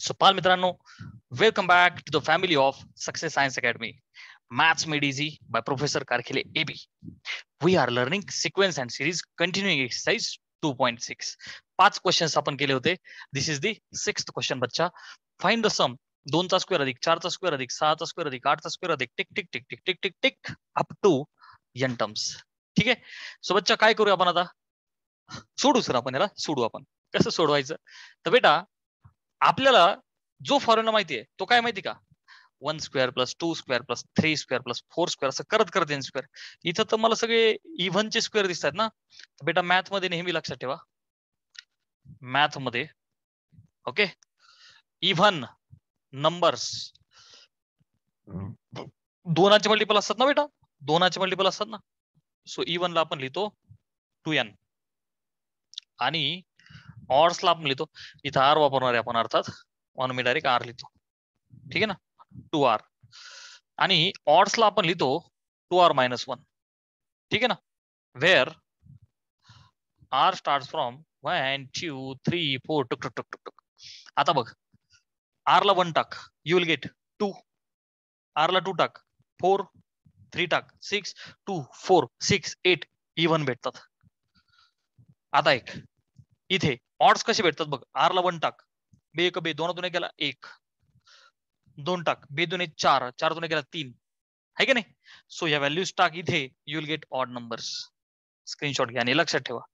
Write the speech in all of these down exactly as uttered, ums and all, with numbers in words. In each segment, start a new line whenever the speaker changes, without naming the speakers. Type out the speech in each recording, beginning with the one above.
So पाल मित्रांनो, welcome back to the family of success science academy. Maths made easy by professor Karkhile A B. We are learning sequence and series continuing exercise two point six. पाच questions आपण केले होते. This is the sixth question बच्चा. Find the sum. दोनचा square अधिक चारचा square अधिक सहाचा square अधिक आठचा स्क्वेअर अधिक टिक टिक टिक टिक टिक टिक टिक अप टू एन टर्म्स. ठीक आहे. सो बच्चा काय करूया आपण आता? सोडू सर आपण याला सोडू. आपण कसं सोडवायचं तर बेटा, आपल्याला जो फॉर्म्युला माहिती आहे तो काय माहिती का? One square plus two square plus three square plus four square असं करत करत एन स्क्वेअर. इथं तर मला सगळे इव्हनचे स्क्वेअर दिसतात ना. बेटा मॅथ मध्ये नेहमी लक्षात ठेवा, मॅथ मध्ये ओके इव्हन नंबर्स दोनाचे मल्टिपल असतात ना बेटा, दोनाचे मल्टिपल असतात ना. सो इव्हनला आपण लिहितो टू एन आणि ऑर्ड्सला आपण लिहितो, इथं आर वापरणार आहे आपण अर्थात, म्हणून मी डायरेक्ट आर लिहितो. ठीक आहे ना, टू आर. आणि ऑर्ड्सला आपण लिहितो टू आर मायनस वन. ठीक आहे ना, where are start from one two three four टुक टुक टुक टुक टुक. आता बघ, आर ला वन टाक, you will get two. R ला टू टाक, फोर. थ्री टाक, six. Two four six eight even भेटतात. आता एक इथे ऑड्स कसे भेटतात बघ. आर ला वन टाक, बे एक बे, दोनातून गेला एक. दोन टाक, बे दोन चार, चार दोन गेला तीन. आहे की नाही? सो या व्हॅल्यूज टाक इथे, you will get odd numbers. Screenshot घ्या आणि लक्षात ठेवा.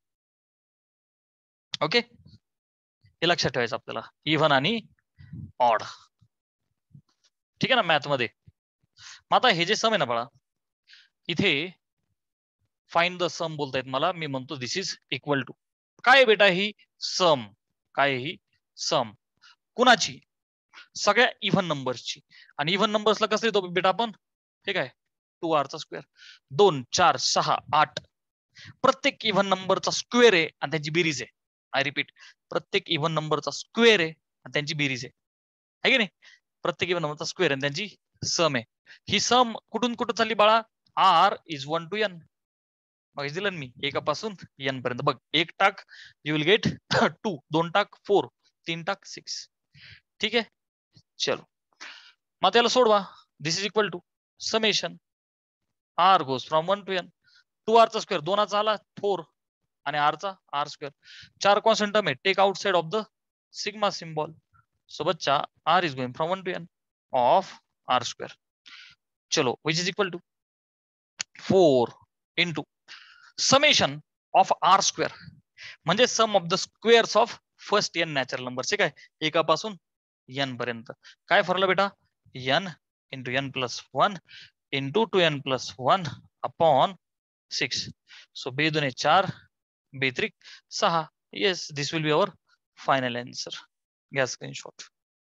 ओके, हे लक्षात ठेवायचं आपल्याला, इव्हन आणि ऑड. ठीक आहे ना मॅथ मध्ये. मग आता हे जे सम आहे ना बाळा, इथे फाइंड द सम बोलतायत मला. मी म्हणतो दिस इज इक्वल टू काय बेटा? ही सम. काय ही सम? कुणाची? सगळ्या इव्हन नंबर्सची. आणि इव्हन नंबर्सला कसं लिहितो बेटा आपण? ठीक आहे, टू आरचा स्क्वेअर. दोन चार सहा आठ प्रत्येक इव्हन नंबरचा स्क्वेअर आहे आणि त्यांची बेरीज आहे. आय रिपीट, प्रत्येक इव्हन नंबरचा स्क्वेअर आहे आणि त्यांची बेरीज आहे. आहे की नाही? प्रत्येक इव्हन नंबरचा स्क्वेअर आणि त्यांची सम आहे. ही सम कुठून कुठं चालली बाळा? R is one to n. मग दिलं मी एकापासून एन पर्यंत. बघ, एक टाक यू विल गेट टू, दोन टाक फोर, तीन टाक सिक्स. ठीक आहे, चलो मग त्याला सोडवा. This is equal to summation r goes from one to n. Two आरचा स्क्वेअर दोनाचा आला फोर आणि आरचा आर स्क्वेअर. चार कॉन्स्टंट टर्म आहे, take outside of the sigma symbol. So बच्चा r is going from one to n of r square. चलो which is equal to four into summation of r square, म्हणजे sum of the squares of first n natural number. ठीक आहे, एकापासून n पर्यंत. काय फरलं बेटा? N into n plus one into two n plus one upon six. So बे दोन चार, बे त्रिक सहा. Yes, this will be our final answer. घ्या screenshot.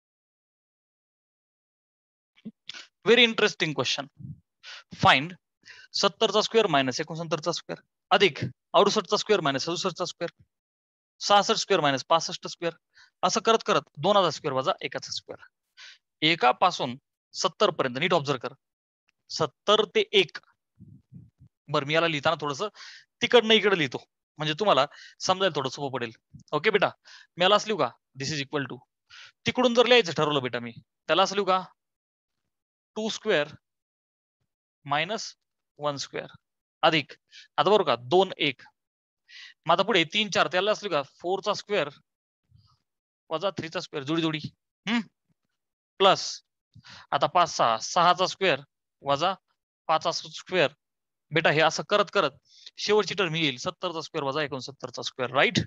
Very interesting question. Find सत्तरचा स्क्वेअर मायनस एकोणसत्तरचा स्क्वेअर अधिक अडुसष्टचा स्क्वेअर मायनस सदुसष्टचा स्क्वेअर, सहासष्ट स्क्वेअर मायनस पासष्ट स्क्वेअर. असं करत करत दोनाचा स्क्वेअर वजा एकाचा स्क्वेअर. एकापासून सत्तर पर्यंत नीट ऑब्झर्व कर. सत्तर ते एक. बरं, मी याला लिहिताना थोडस तिकडनं इकडे लिहितो म्हणजे तुम्हाला समजायला थोडं सोपं पडेल. ओके बेटा, मी याला असं लिहू का? दिस इज इक्वल टू, तिकडून जर लिहायचं ठरवलं बेटा मी, त्याला असं लिहू का? Two square minus one square अधिक, आता बरोबर का, दोन एक. मग आता पुढे तीन चार, त्याला असलो का फोरचा स्क्वेअर वजा थ्रीचा स्क्वेअर, जोडी जोडी. हम्म प्लस आता पाच सहा, सहाचा स्क्वेअर वजा पाचचा स्क्वेअर. बेटा हे असं करत करत शेवटची टर्म येईल सत्तरचा स्क्वेअर वजा एकोणसत्तरचा स्क्वेअर. राईट?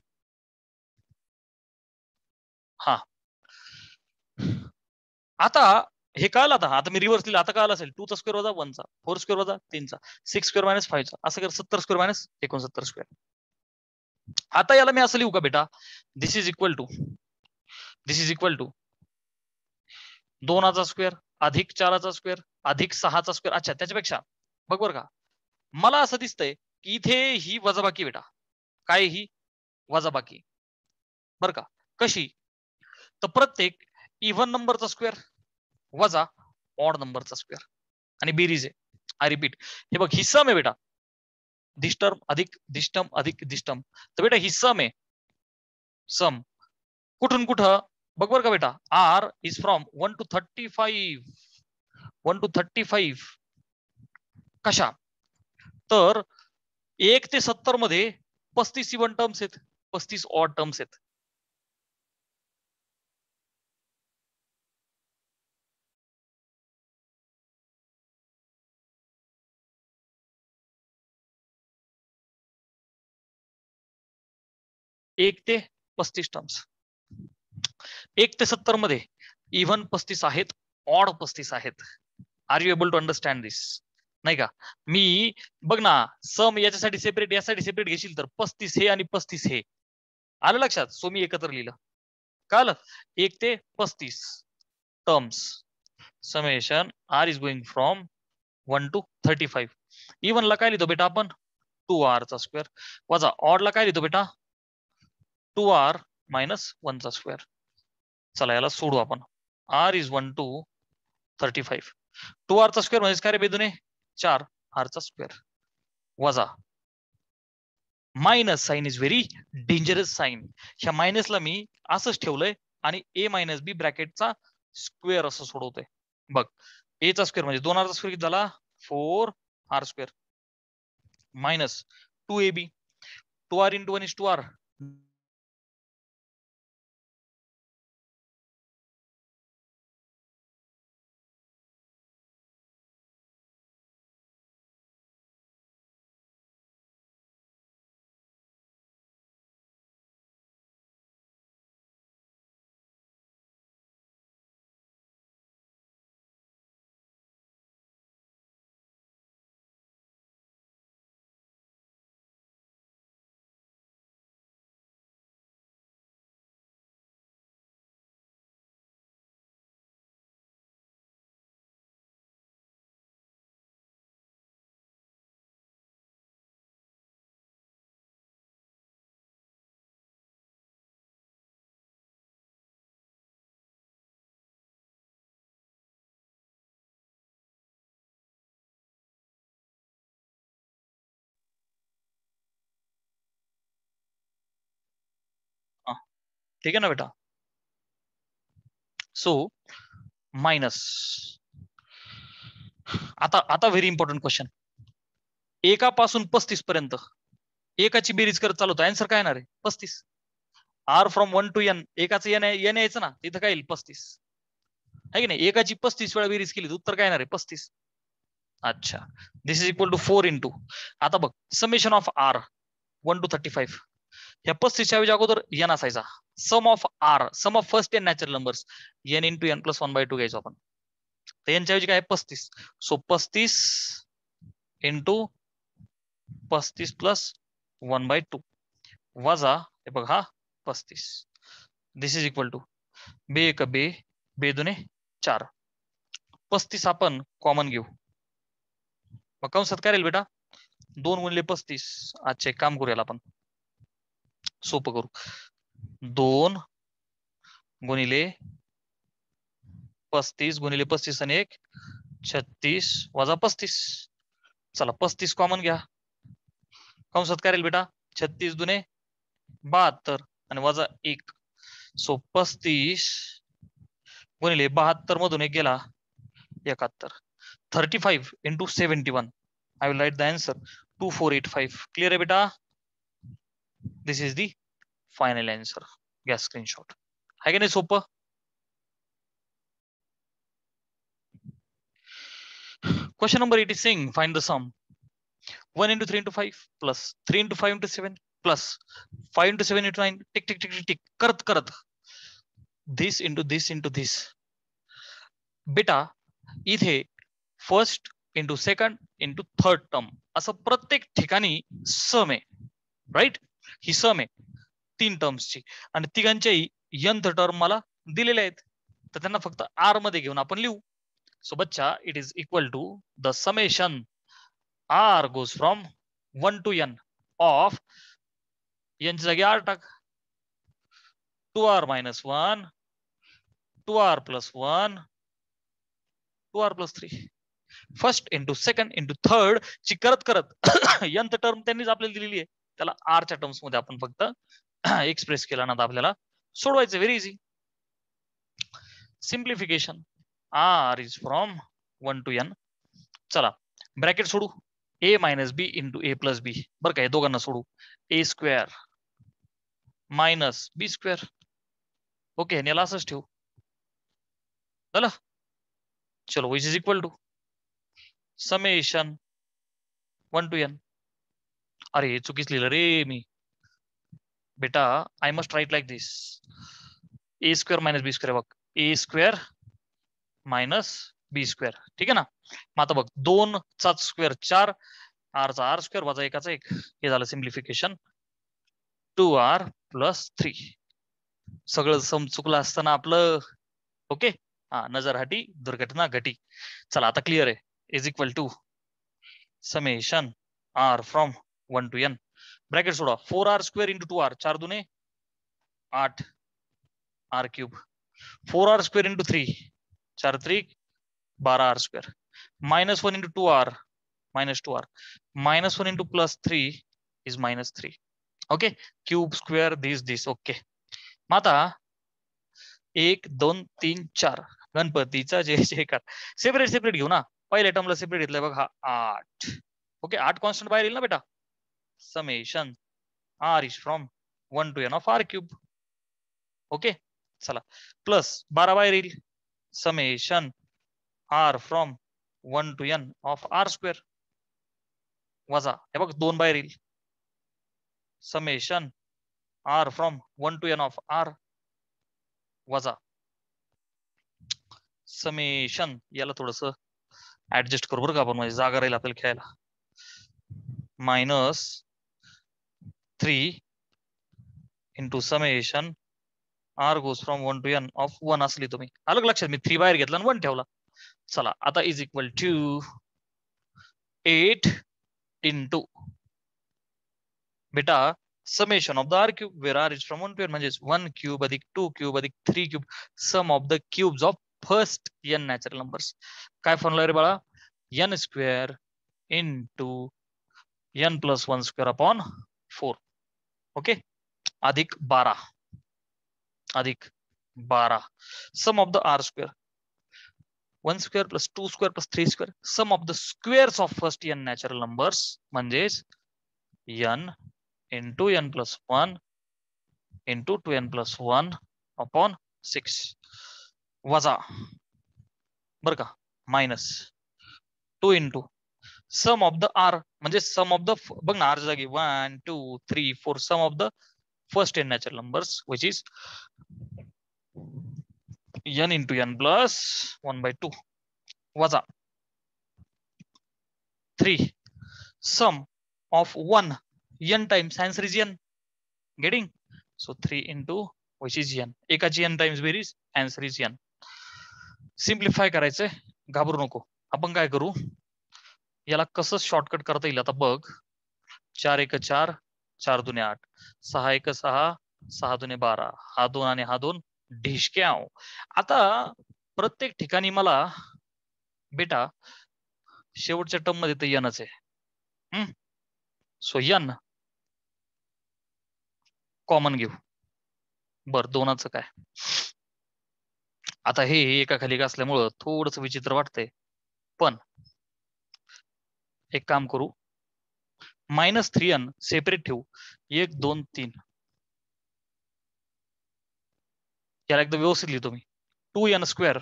हा, आता हे कळलं. आता आता मी रिव्हर्स लिहिलं, आता कळलं असेल. टूचा स्क्वेअर वजा वनचा, फोर स्क्वेअर वजा तीनचा, सिक्स स्क्वेअर मायनस फाईव्हचा, असं कर सत्तर स्क्वेअर मायनस एकोणसत्तर स्क्वेअर. आता याला मी असं लिहू का बेटा? This is equal to this is equal to दोनाचा स्क्वेअर अधिक चाराचा स्क्वेअर अधिक सहाचा स्क्वेअर. अच्छा, त्याच्यापेक्षा बघ बरं का, मला असं दिसतंय की इथे ही वजाबाकी बेटा. काय ही वजाबाकी? बरं का, कशी? तर प्रत्येक इव्हन नंबरचा स्क्वेअर वजा ऑड नंबरचा स्क्वेअर आणि बेरीज आहे. आय रिपीट, हे बघ ही सम आहे बेटा. दिस टर्म अधिक दिस टर्म अधिक दिस टर्म. तर बेटा ही सम आहे. सम कुठून कुठं बघ बर का बेटा, r is from one to thirty five one to thirty five कशा, तर एक ते सत्तर मध्ये पस्तीस इव्हन टर्म्स आहेत, पस्तीस ऑड टर्म्स आहेत. एक ते पस्तीस टर्म्स, एक ते सत्तर मध्ये इव्हन पस्तीस आहेत, ऑड पस्तीस आहेत. Are you able to understand this? नाही का? मी बघ ना, सम याच्यासाठी सेपरेट यासाठी सेपरेट घेशील तर पस्तीस हे आणि पस्तीस हे आलं लक्षात. सो मी एकत्र लिहिलं, कळलं? एक ते पस्तीस terms, summation r is going from one to thirty five. Even ला काय लिहितो बेटा आपण? टू आर चा स्क्वेअर, वजा ऑड ला काय लिहितो बेटा? टू आर मायनस वन चा स्क्वेअर. चला याला सोडू आपण. R is one to thirty five, two r चा स्क्वेअर म्हणजे काय रे बेदुने? चार आर चा स्क्वेअर, वजा minus sign is very dangerous sign. ह्या मायनसला मी असंच ठेवलंय आणि ए मायनस बी ब्रॅकेटचा स्क्वेअर असं सोडवतोय. बघ, ए चा स्क्वेअर म्हणजे दोन आर चा स्क्वेअर किती झाला? Four r square minus two a b, two r into one is two r. ठीक आहे ना बेटा? सो मायनस, आता आता व्हेरी इम्पॉर्टंट क्वेश्चन. एकापासून पस्तीस पर्यंत एकाची बेरीज करत चालवतो, आन्सर काय येणार आहे? पस्तीस. R from one to n, एकाचं एन एन यायचं ना, तिथं काय येईल? पस्तीस. आहे की नाही? एकाची पस्तीस वेळा बेरीज केली, उत्तर काय येणार आहे? पस्तीस. अच्छा, this is equal to four into, आता बघ, summation of r one to thirty five, ह्या पस्तीसच्या ऐवजी अगोदर एन असायचा. Sum of r, sum of first n natural numbers, n into n plus one by two घ्यायचो आपण. तर यांच्या ऐवजी काय? पस्तीस. सो पस्तीस इंटू पस्तीस प्लस वन बाय टू, वजा हे बघ हा पस्तीस. दिस इज इक्वल टू बे एक बे, बे दुने चार, पस्तीस आपण कॉमन घेऊ. मग कंसात काय राहील बेटा? दोन गुणिले पस्तीस. अच्छा, एक काम करूया आपण, सोपं करू. दोन गुणिले पस्तीस गुणिले पस्तीस आणि एक छत्तीस, वजा पस्तीस. चला पस्तीस कॉमन घ्या. कंसात काय राहील बेटा? छत्तीस दुने बहात्तर आणि वजा एक. सो पस्तीस गुणिले बहात्तर मधून एक गेला एकाहत्तर. Thirty five into seventy one, I will write the answer two four eight five. Clear आहे बेटा? This is the final answer. घ्या स्क्रीनशॉट. आहे की नाही सोपं? Question number eight is saying find the sum. one into three into five plus three into five into seven plus five into seven into nine. Tick tick tick tick tick. करत करत this into this into this. बेटा इथे first into second into third term असं प्रत्येक ठिकाणी सम आहे, right? ही सम आहे तीन टर्म्सची आणि तिघांच्याही यंथ टर्म मला दिलेले आहेत, तर त्यांना फक्त आर मध्ये घेऊन आपण लिहू. So बच्चा, it is equal to the summation r goes from one to n of n ची जागी r टाक, two r minus one, two r plus one, two r plus three. First into second into third ची करत करत nth term त्यांनीच आपल्याला दिलेली आहे, त्याला आर च्या टर्म्स मध्ये आपण फक्त एक्सप्रेस केला ना, आपल्याला सोडवायचं. Very easy. Simplification r is from one to n. चला ब्रॅकेट सोडू. A minus b into a plus b. बरं का, हे दोघांना सोडू. A square minus b square. Okay, याला असंच ठेवू. झालं. चलो which is equal to summation one to n. अरे चुकीच लिहिलं रे मी बेटा. I must write like this. A square minus b square. बघ, a square minus b square. ठीक आहे ना. मग आता बघ, दोन चा स्क्वेअर चार, आर चा आर स्क्वेअर वजा एकाचा एक. हे झालं simplification. Two r plus three. सगळं सम चुकलं असताना आपलं. ओके, हा नजर हटी दुर्घटना घटी. चला आता क्लिअर आहे. Is equal to summation r from one to n. Bracket सोडा. Four r square into two r. चार दुने आठ r cube. Four r square into three. चार त्रिक बारह r square. Minus one into two r minus two r. Minus one into plus three is minus three. Okay, cube square this this. Okay, मग आता एक दोन तीन चार गणपतीचा जय जयकार. सेपरेट सेपरेट घेऊ ना. पहिल्या टर्मला सेपरेट घेतलंय बघ, हा आठ. ओके, आठ कॉन्स्टंट बाहेर येईल ना बेटा. Summation r is from one to n of r cube. Okay, चला प्लस बारा बाहेर येईल. Summation r from one to n of r square. वजा हे बघ, दोन बाहेर येईल. Summation r from one to n of r वजा समेशन. याला थोडस ऍडजस्ट करू बरं का आपण, म्हणजे जागा राहील आपल्याला खेळायला. Minus three into summation r goes from one to n of one असली तुम्ही अलग लक्षात. मी थ्री बाहेर घेतला आणि वन ठेवला. चला आता is equal to eight into बेटा summation of the r cube where r is from one to n म्हणजे वन क्यूब अधिक टू क्यूब अधिक three cube sum of the cubes of first n natural numbers. काय formula रे बाळा. N square into n plus one square upon four. Okay, अधिक बारा अधिक बारा sum of the r square. One square plus two square plus three square sum of the squares of first n natural numbers म्हणजेच n into n plus one into two n plus one upon six वजा बर का minus two into sum of the r म्हणजे sum of the बघ ना r जागी one two three four sum of the first n natural numbers which is n into n plus one by two वजा three sum of one n times answer is n. Getting? So three into which is n. एकाची n times बेरीज answer is n. Simplify करायचंय, घाबरू नको. आपण काय करू, याला कसं शॉर्टकट करता येईल आता बघ. चार एक चार, चार दुने आठ, सहा एक सहा, सहा दुने बारा, हा दोन आणि हा दोन ढिशक्याव. आता प्रत्येक ठिकाणी मला बेटा शेवटच्या टर्म मध्ये तर यनच आहे. हम्म सो यन कॉमन घेऊ. बर दोनाचं काय. आता हे एका खाली का असल्यामुळं थोडस विचित्र वाटतंय, पण एक काम करू. मायनस थ्री एन सेपरेट ठेवू. एक दोन तीन याला एकदम व्यवस्थित लिहितो मी. Two n square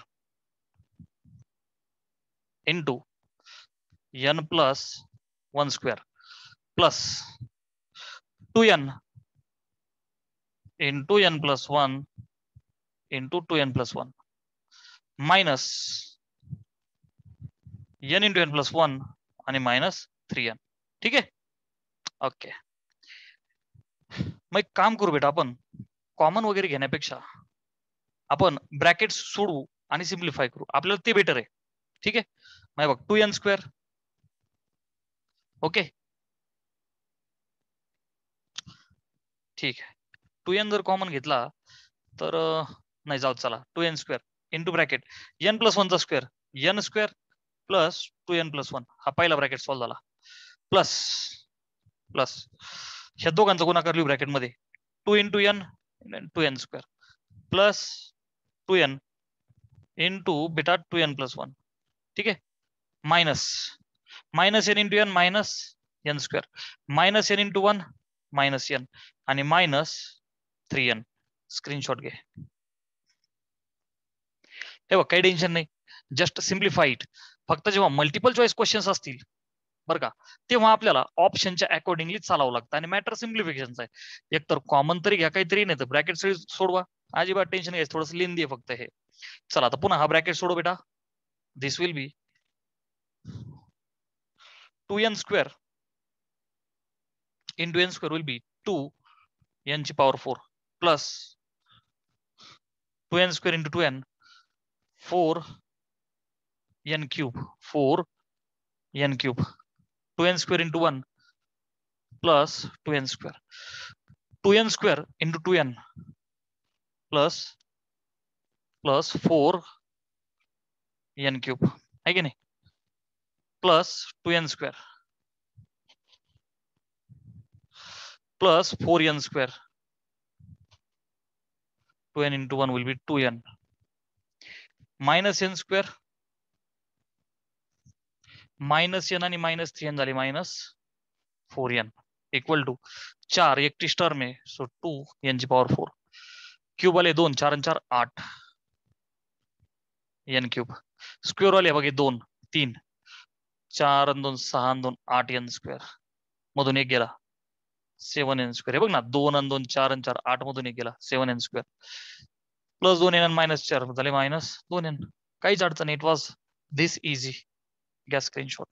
into n plus one square plus two n into n plus one into two n plus one minus n into n plus one आणि मायनस थ्री एन. ठीक आहे, ओके. मग एक काम करू बेटा, आपण कॉमन वगैरे घेण्यापेक्षा आपण ब्रॅकेट सोडू आणि सिम्प्लिफाय करू, आपल्याला ते बेटर आहे. ठीक आहे, मग बघ टू एन स्क्वेअर. ओके ठीक आहे. टू एन जर कॉमन घेतला तर नाही जाऊ, चला two n square into bracket n plus वनचा square n square plus two n plus one. हा पहिला ब्रॅकेट सॉल्व्ह झाला. प्लस प्लस ह्या दोघांचा गुणाकार लिहू ब्रॅकेट मध्ये. Two into n two n square plus two n into बेटा टू एन प्लस वन, ठीक आहे, minus minus n into n minus n square, minus n into one minus n आणि minus three n. Screenshot घे. हे बघ काही tension नाही, just simplify it. फक्त जेव्हा मल्टिपल चॉईस क्वेश्चन्स असतील बरं का, तेव्हा आपल्याला ऑप्शनच्या अकॉर्डिंगली चालावं लागतं आणि मॅटर सिम्प्लिफिकेशनचा आहे. एक तर कॉमन तरी घ्या काहीतरी, नाही तर ब्रॅकेट सोडवा, अजिबात टेन्शन घ्यायचं, थोडंसं लेंदी आहे फक्त हे. चला आता पुन्हा हा ब्रॅकेट सोडव बेटा. This will be two n square into n square will be two n ची power four plus two n square into two n four n cube, four n cube, two n square into one plus two n square, two n square into two n plus plus four n cube आहे की नाही, plus two n square plus four n square, two n into one will be two n minus n square minus n आणि minus three n झाले minus four n equal to चार, एकतीस term आहे, so two n ची power four, cube वाले दोन, चार आणि चार आठ एन क्यूब, स्क्वेअर वाले बघे दोन तीन, चार आणि दोन सहा आणि दोन आठ एन स्क्वेअर, मधून एक गेला सेवन एन स्क्वेअर. हे बघ ना, दोन आणि दोन चार आणि चार आठ मधून एक गेला सेवन एन स्क्वेअर, प्लस दोन एन आणि मायनस चार झाले मायनस दोन एन. काहीच अडचण नाही, इट वॉज दिस इझी. गॅस स्क्रीनशॉट.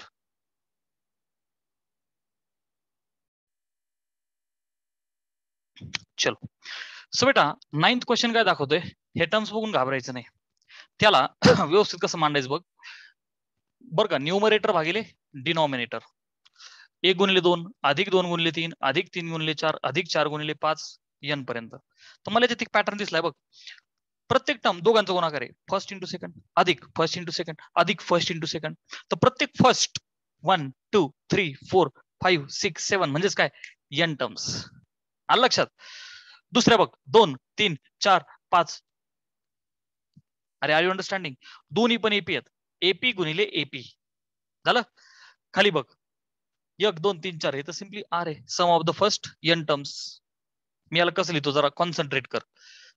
चलो सो बेटा नाइन्थ क्वेश्चन काय दाखवतोय, हे टर्म्स बघून घाबरायचं नाही, त्याला व्यवस्थित कसं मांडायचं बघ बरं का. न्यूमरेटर भागिले डिनॉमिनेटर, एक गुणिले दोन अधिक दोन गुणिले तीन अधिक तीन गुणिले चार अधिक चार गुणिले पाच एन पर्यंत. तर मला तिथे पॅटर्न दिसलाय बघ, प्रत्येक टर्म दोघांचा गुणाकार आहे, फर्स्ट इंटू सेकंड अधिक फर्स्ट इंटू सेकंड अधिक फर्स्ट इंटू सेकंड. तर प्रत्येक first one two three four five six seven म्हणजेच काय एन टर्म्स. आलं लक्षात. दुसऱ्या बघ दोन तीन चार पाच, अरे आर यू अंडरस्टँडिंग, दोन्ही पण एपी आहेत, एपी गुणिले एपी झालं. खाली बघ एक दोन तीन चार, हे तर सिम्पली आर आहे, sum of the first n terms. मी याला कसं लिहितो जरा कॉन्सन्ट्रेट कर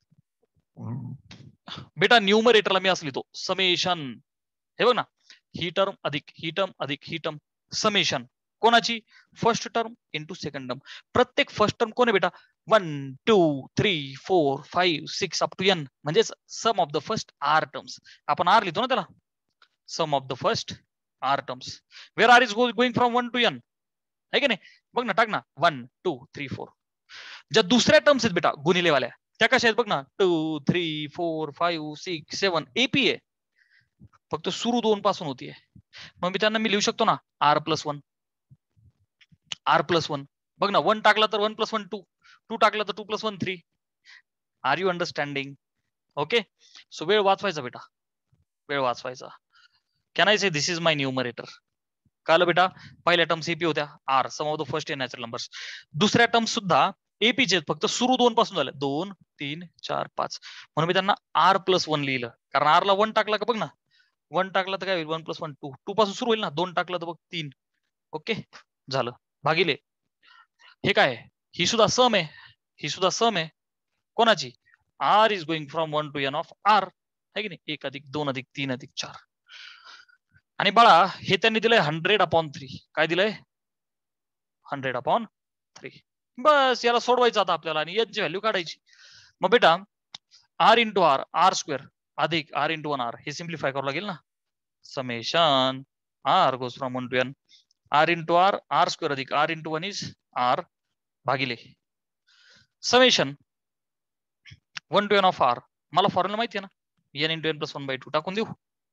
बेटा. न्यूमरेटरला मी असं लिहितो समेशन, हे बघ ना, ही टर्म अधिक ही टर्म अधिक ही टर्म, समेशन कोणाची, first term into second term. प्रत्येक फर्स्ट टर्म कोण आहे बेटा, one two three four five six up to n, म्हणजेच sum of the first r terms. आपण आर लिहितो ना त्याला, sum of the first r terms, where r is going from one to n, आहे की नाही. बघ ना, टाक ना वन टू थ्री फोर. ज्या दुसऱ्या टर्म्स आहेत बेटा गुणिलेवाल्या, त्या कशा आहेत बघ ना, two three four five six seven AP आहे, फक्त सुरू दोन पासून होतीये. मग मी त्यांना मी लिहू शकतो ना r plus one, r plus one. बघ ना, वन टाकला तर one plus one two, two टाकला तर two plus one three. Are you understanding? Okay. So वेळ वाचवायचा बेटा, वेळ वाचवायचा. Can I say this is my numerator. काल बेटा पहिल्या टर्म्स एपी होत्या r, sum of the first natural numbers. दुसऱ्या टर्म्स सुद्धा एपीचे, फक्त सुरू दोन पासून झाले, दोन तीन चार पाच, म्हणून मी त्यांना आर प्लस वन लिहिलं. कारण आर ला वन टाकला का बघ ना, वन टाकला तर काय होईल, one plus one two, two पासून सुरू होईल ना, दोन टाकला तर बघ तीन. ओके झालं. भागिले हे काय, ही सुद्धा सम आहे, ही सुद्धा सम आहे कोणाची, r is going from one to n of r, आहे की नाही, एक अधिक दोन अधिक तीन अधिक चार. आणि बाळा हे त्यांनी दिलंय हंड्रेड अपॉन थ्री, काय दिलंय हंड्रेड अपॉन थ्री. बस याला सोडवायचं आता आपल्याला आणि याची व्हॅल्यू काढायची. मग बेटा r into r, r square अधिक आर इंटू वन आर, हे सिम्प्लिफाय करावं लागेल ना. Summation r goes from one to n, r into r, r square अधिक r into one is r, भागिले summation one to n of r. मला formula माहिती आहे ना, n into n plus one by two टाकून देऊ,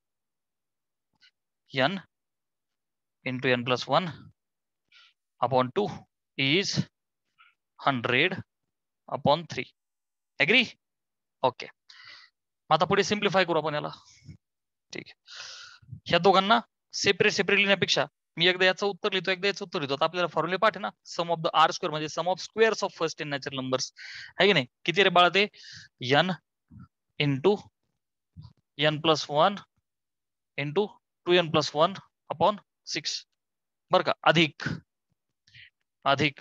n into n plus one upon two is hundred upon three. Agree? Okay. आता पुढे simplify करू आपण याला. ठीक आहे, ह्या दोघांना सेपरेट सेपरेट लिहिण्यापेक्षा मी एकदा याचं उत्तर लिहितो, एकदा याचं उत्तर लिहितो. आता आपल्याला फॉर्म्युले पाठ आहे ना, sum of the r square म्हणजे sum of squares of first n natural numbers, आहे की नाही. किती रे बाळा ते, n into n plus one into two n plus one upon six बर का, अधिक अधिक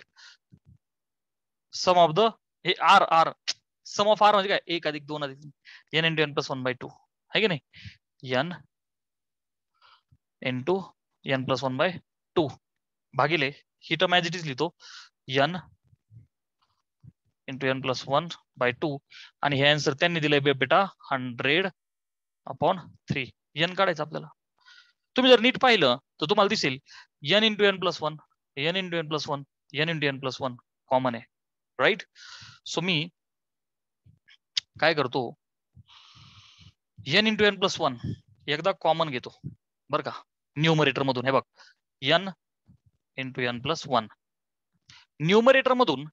सम ऑफ द हे r r sum of r म्हणजे काय, एक अधिक दोन अधिक n into n plus one by two आहे की नाही, n into n plus one by two भागिले ही टर्म ॲज इट इज लिहितो n into n plus one by two आणि हे आन्सर त्यांनी दिलंय बेटा हंड्रेड अपॉन थ्री. एन काढायचं आपल्याला. तुम्ही जर नीट पाहिलं तर तुम्हाला दिसेल n into n plus one n into n plus one n into n plus one common आहे, राईट. सो मी काय करतो, n into n plus one एकदा कॉमन घेतो बरं का न्यूमरेटर मधून. हे बघ n into n plus one numerator मधून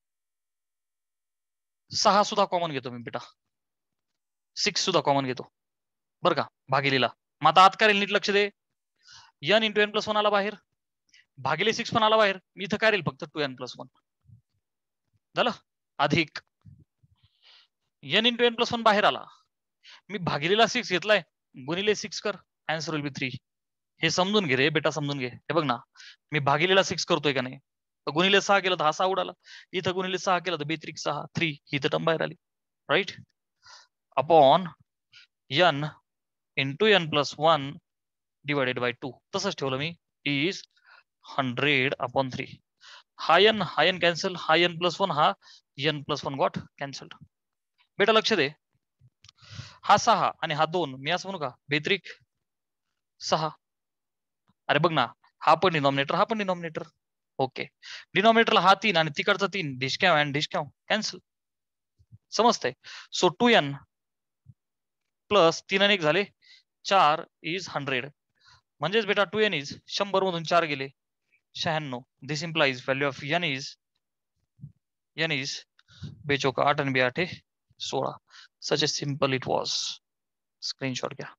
सहा सुद्धा कॉमन घेतो मी बेटा, सिक्स सुद्धा कॉमन घेतो बरं का भागिलेला. मग आता आत करेल नीट लक्ष दे, n into n plus one आला बाहेर, भागिले सिक्स पण आला बाहेर, मी इथं करेल फक्त टू एन प्लस वन झालं, अधिक n into n plus one बाहेर आला, मी भागिलेला सिक्स घेतलाय, गुणिले सिक्स कर, आन्सर विल बी थ्री. हे समजून घे रे बेटा, समजून घे. हे बघ ना, मी भागिलेला सिक्स करतोय का नाही, गुणिले सहा केलं तर हा सहा उडाला, इथं गुणिले सहा केलं तर बेत्रिक सहा थ्री, ही तर टर्म बाहेर आली, right. Upon n into n plus one divided by two तसंच ठेवलं मी, इज हंड्रेड अपॉन थ्री. हा एन हा एन कॅन्सल, हा एन प्लस वन हा n plus one got cancelled. बेटा लक्ष दे, हा सहा आणि हा दोन मी असं म्हणू का, बेत्रिक सहा. अरे बघ ना, हा पण डिनॉमिनेटर हा पण डिनॉमिनेटर, ओके. डिनॉमिनेटरला हा तीन आणि तिकडचा तीन, डिस्काउंट अँड डिस्काउंट कॅन्सल, समजतंय. सो टू एन प्लस तीन आणि एक झाले चार इज हंड्रेड, म्हणजेच बेटा टू एन इज शंभर मधून चार गेले शहाण्णव. This implies value of n is n is बेचोक आठ आणि बे आठे सोळा. Such a simple it was. Screenshot घ्या.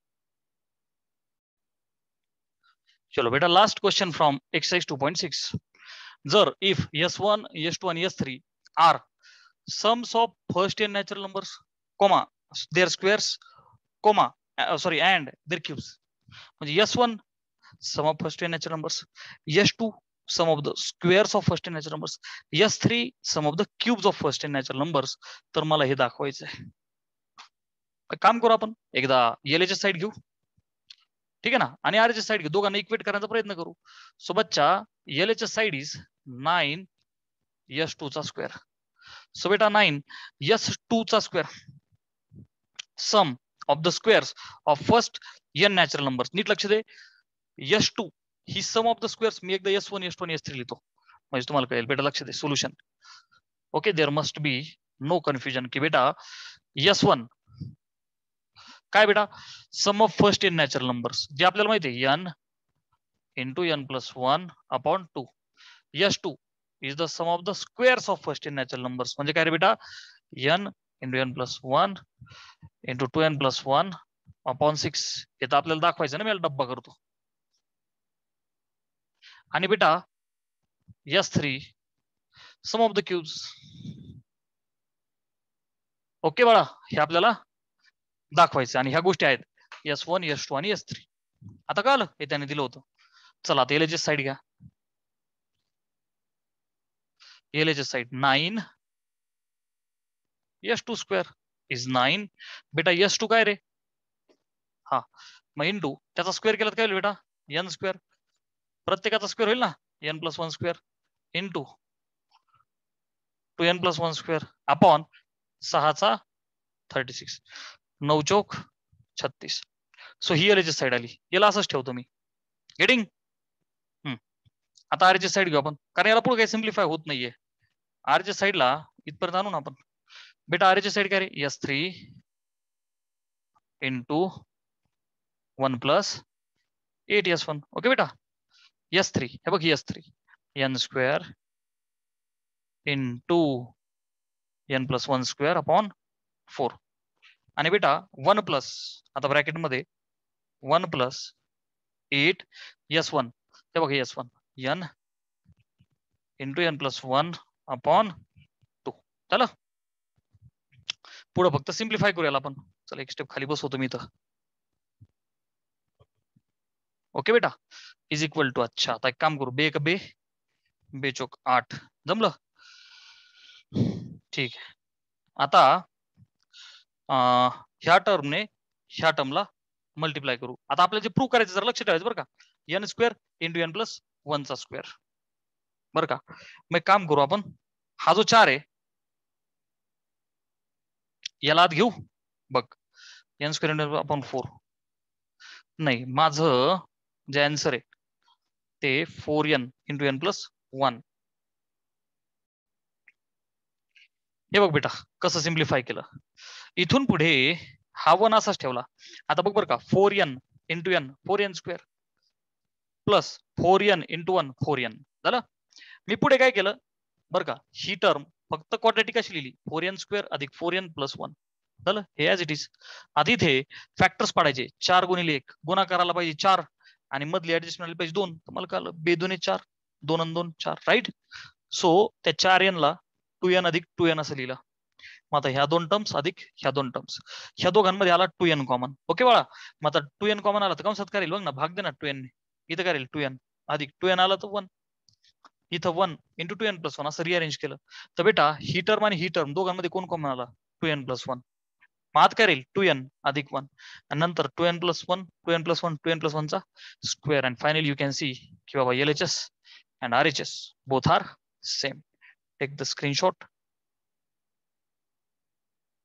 चलो बेटा last question from exercise two point six. जर if S one S two आणि S three are sums of first and natural numbers, comma their squares, comma uh, sorry and their cubes. म्हणजे S one sum of first and natural numbers, S two sum of the squares of first and natural numbers, S three sum of the cubes of first and natural numbers. तर मला हे दाखवायचं आहे. काम करू आपण, एकदा एल ची साइड घेऊ, ठीक आहे ना, आणि आर ची साइड घेऊ, दोघांना इक्वेट करण्याचा प्रयत्न करू. सो बच्चा एल ची side is nine S two चा स्क्वेअर. सो बेटा नाइन एस टू चा square sum of the squares of first n natural numbers. नीट लक्ष दे, एस टू ही सम ऑफ द स्क्वेअर्स, मी एकदा एस वन एस टू आणि एस थ्री लिहितो म्हणजे तुम्हाला कळेल. बेटा लक्ष दे, solution okay, there must be no confusion की बेटा एस वन काय बेटा sum of first n natural numbers, जे आपल्याला माहिती आहे n into n plus one upon two. S two is the sum of the squares of first n natural numbers. म्हणजे काय रे बेटा, n into n plus one into two n plus one upon six. हे तर आपल्याला दाखवायचं ना, मी डब्बा करतो. आणि बेटा S three sum of the cubes. Okay बाळा, हे आपल्याला दाखवायचं आणि ह्या गोष्टी आहेत एस वन एस टू आणि एस थ्री. आता कळलं, हे त्याने दिलं होतं. चला आता एल ची साइड घ्या, एल ची side nine S two square is nine. बेटा एस टू काय रे, हा मग इंटू त्याचा स्क्वेअर केला तर काय होईल बेटा, एन स्क्वेअर. प्रत्येकाचा स्क्वेअर होईल ना, n plus one square into two n plus one square upon सहाचा थर्टी सिक्स, नऊ चौक छत्तीस. सो ही एल ची साइड आली, याला असंच ठेवतो मी. गेटिंग. हम्म आता आर ची साइड घेऊ आपण, कारण याला पुढे काही सिम्प्लिफाय होत नाहीये. आर च्या साइडला इथपर्यंत आणू ना आपण. बेटा आर ची साइड काय रे, S three into one plus eight S one. Okay बेटा, एस थ्री हे बघ, S three n square into n plus one square upon four. आणि बेटा वन प्लस आता ब्रॅकेट मध्ये one plus eight S one, हे बघ S one n into n plus one upon two. चला पुढे फक्त सिम्प्लिफाय करूया आपण. चला एक स्टेप खाली बसवतो मी इथं. ओके बेटा इज इक्वल टू अच्छा आता एक काम करू बे एक बे बे चोक आठ जमलं ठीक आहे आता ह्या टर्मने ह्या टर्मला मल्टिप्लाय करू आता आपल्याला जे प्रूव्ह करायचं जर लक्ष ठेवायचं बरं का n square into n plus वनचा स्क्वेअर बरं का मग काम करू आपण हा जो चार आहे याला आत घेऊ बघ एन स्क्वेअर इंटू आपण फोर नाही माझं जे आन्सर आहे ते four n into n plus one हे बघ बेटा कसं सिम्प्लिफाय केलं इथून पुढे हा वन असाच ठेवला आता बघ बरं का four n into n four n square plus four n into one four n झालं मी पुढे काय केलं बरं का ही टर्म फक्त क्वाड्रॅटिक अशी लिहिली फोर एन स्क्वेअर अधिक फोर एन प्लस वन झालं हे ऍज इट इज आधी इथे फॅक्टर्स पाडायचे चार गुणिले एक गुणाकाराला पाहिजे चार आणि मधली ऍडजस्टमेंट पाहिजे दोन तुम्हाला कळलं बेदोने चार दोन आणि दोन चार राईट सो त्या चार एन ला टू एन अधिक टू एन असं लिहिलं मग आता ह्या दोन टर्म्स अधिक ह्या दोन टर्म्स ह्या दोघांमध्ये आला टू एन कॉमन ओके बाळा मग आता टू एन कॉमन आला तर कंसात करेल बघ ना भाग दे ना टू एन इथं करेल टू एन अधिक टू एन आला तर वन इथं one into two n plus one असं रिअरेंज केलं तर बेटा ही टर्म आणि ही टर्म दोघांमध्ये कोण कॉमन आला टू एन प्लस वन मात करेल टू एन अधिक वन आणि नंतर two n plus one to n plus one to n plus वनचा square and finally you can see की बाबा L H S and R H S both are same take the screenshot